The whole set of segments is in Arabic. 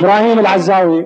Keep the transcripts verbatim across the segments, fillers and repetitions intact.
إبراهيم العزاوي.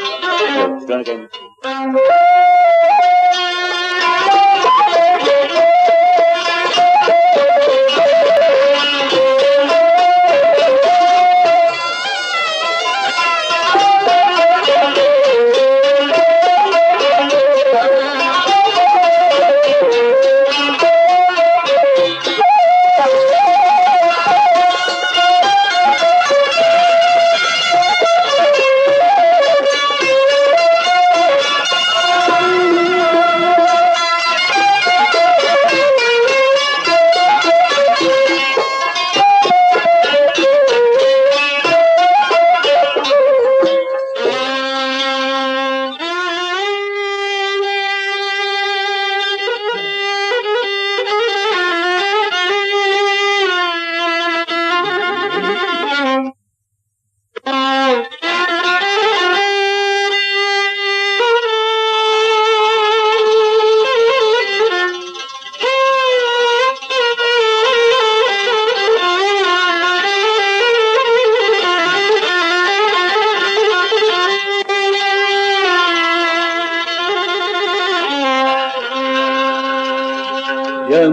يا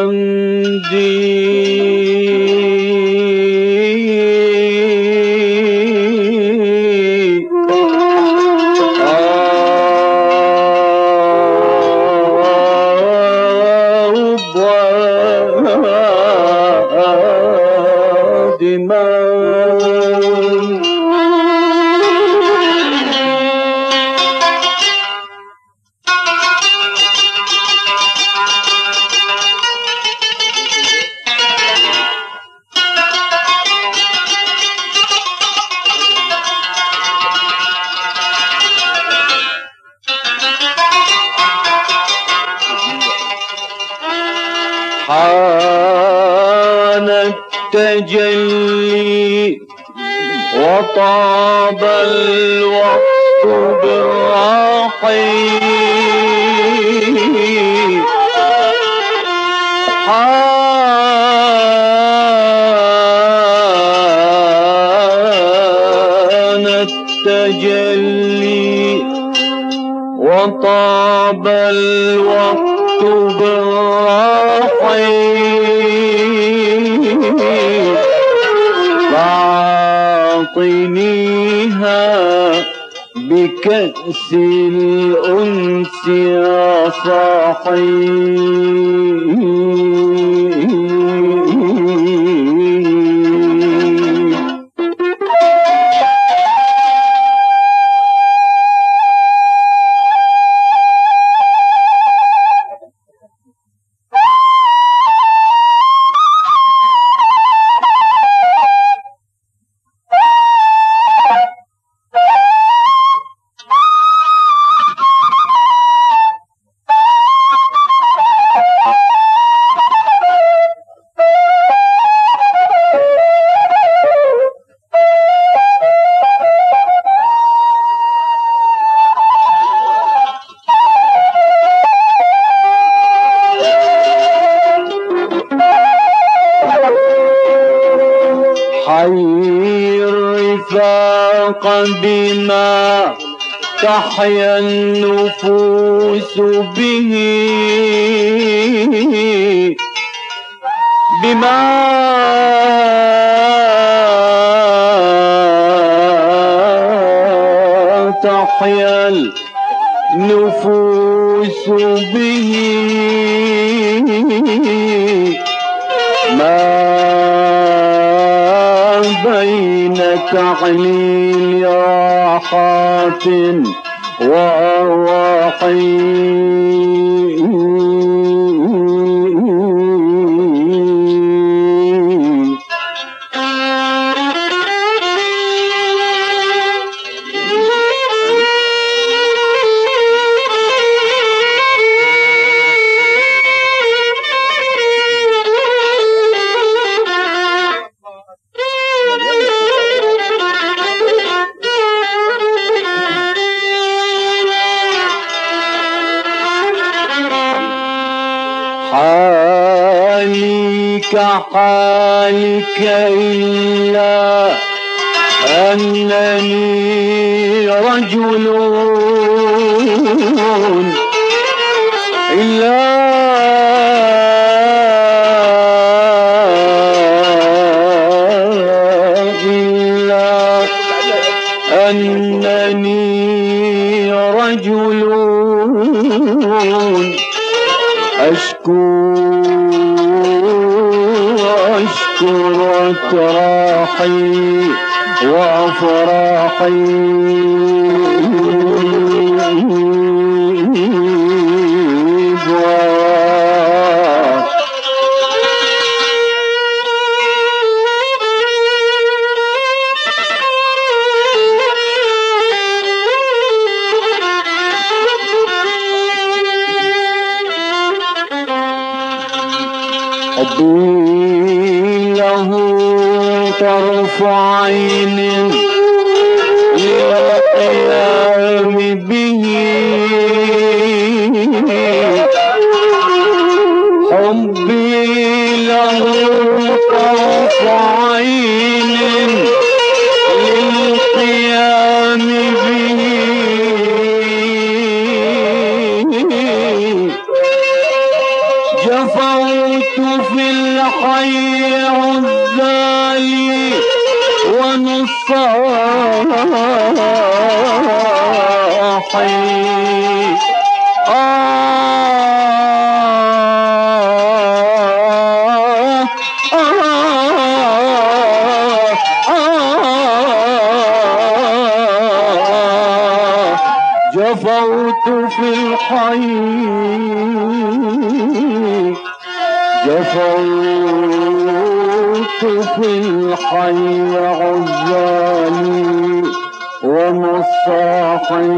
بمندي حان التجلي وطاب الوقت بالرحيل حان التجلي وطاب الوقت بالرحيل فاعطنيها بكأس الأنس يا صاحي. حي الرفاق بما تحيا النفوس به بما تحيا النفوس به ما بين تعليل راحات وأرواح حالي كحالك إلا أنني رجل إلا إلا أنني رجل أشكو أشكر أتراحي وأفراحي حبي له طرف عين للقيام به حبي له طرف عين للقيام به جفوت في الحي عزالي ونصاحي آه آه آه جفوت في الحي جفوت في الحي عزالي ومصاحي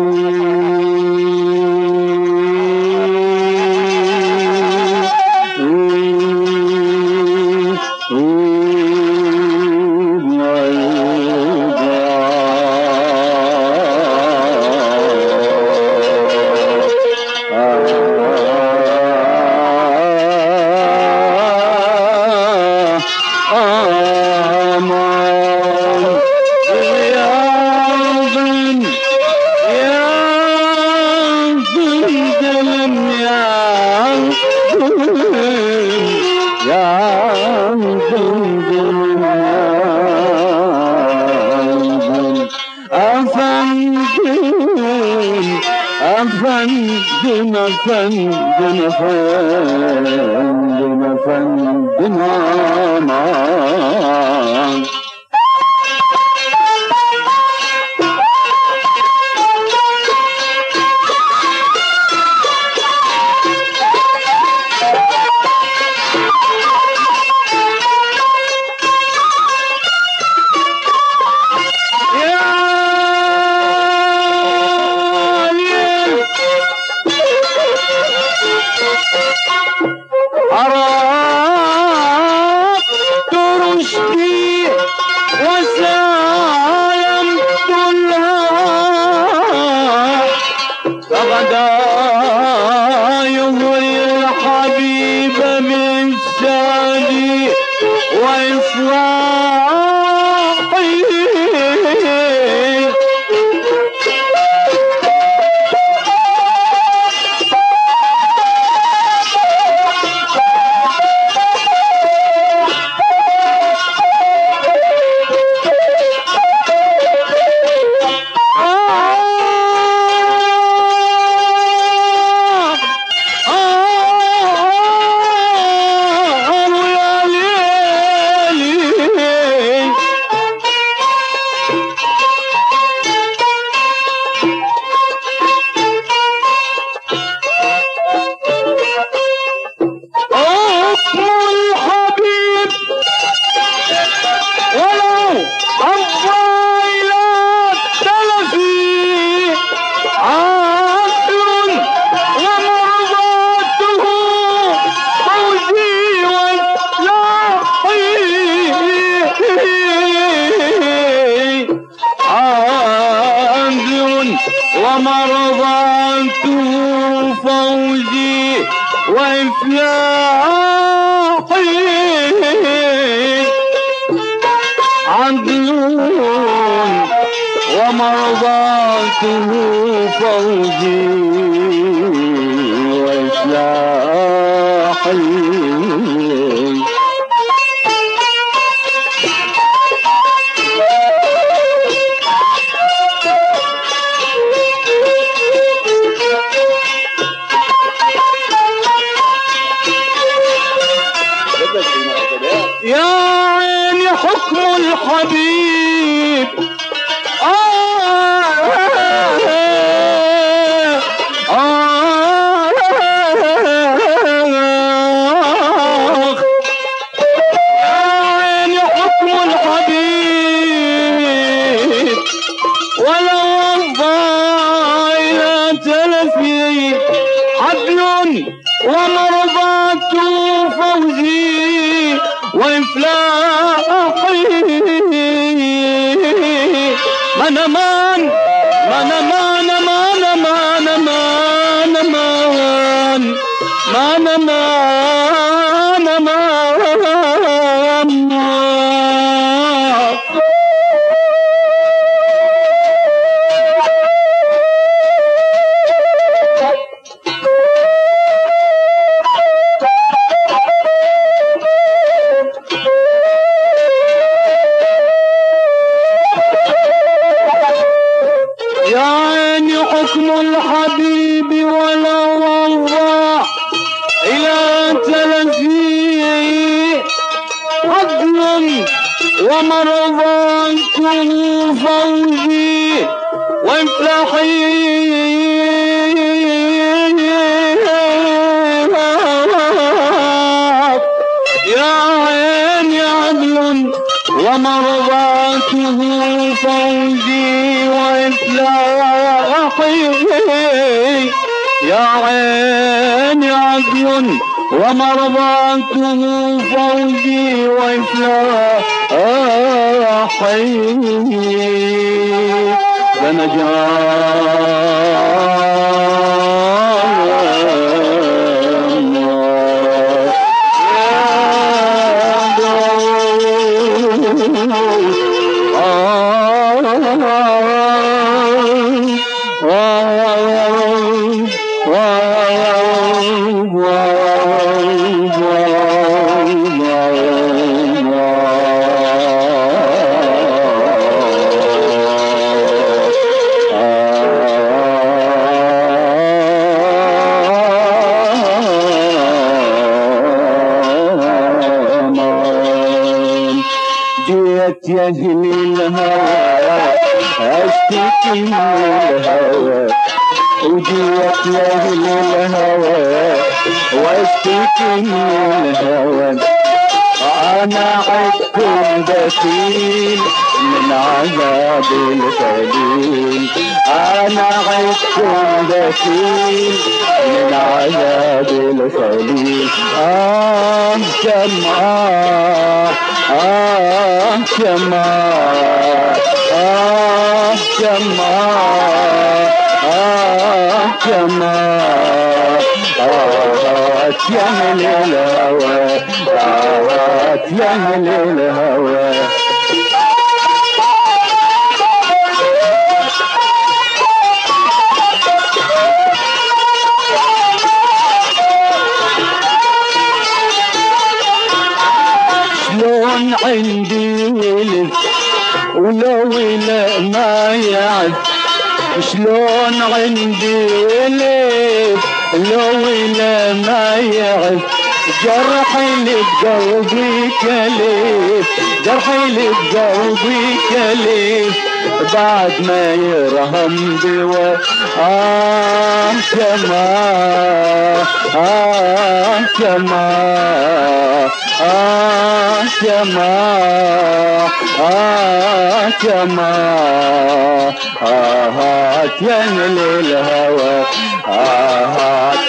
أفندنا فندنا فندنا فندنا معاك أردت رشدي وسالمت لها فغدا يغري الحبيب من شادي وإصلاحي ومرضاته فوزي وإفلاحي عدل ومرضاته فوزي وإصلاحي. يا عيني حكم الحبيب آه آه يا عيني حكم الحبيب ولو أفضى إلى تلفي حبل ومرضاته فوزي وإفلاحي. من مان من مان مان مان مان مان من مان مان يا عيني حكم الحبيب ولو وضع إلى تلفيه حبل ومرضاته فوزي وإفلاحي. يا عيني عدل ومرضاته فوزي وإفلاحي. يا عيني عدل ومرضاته فوزي وإفلاحي. جيت يا أهل الهوى أشتكي من الهوى، وجيت يا أهل الهوى واشتكي من الهوى. أنا عدكم دخيل من عذاب الخليل، أنا عدكم دخيل من عذاب الخليل. آه شمعة آه شمعة آه شمعة آه شمعة آه يا أهل الهوى آه يا أهل الهوى. شلون عندي ولد ولو لا ما يعد، شلون عندي ولد لو لا ما يعد. جرحي لقلبي كليف، جرحي لقلبي كليف بعد ما يرهم بوا. آه شمعة آه شمعة آه شمعة آه شمعة آه يا أهل الهوى آه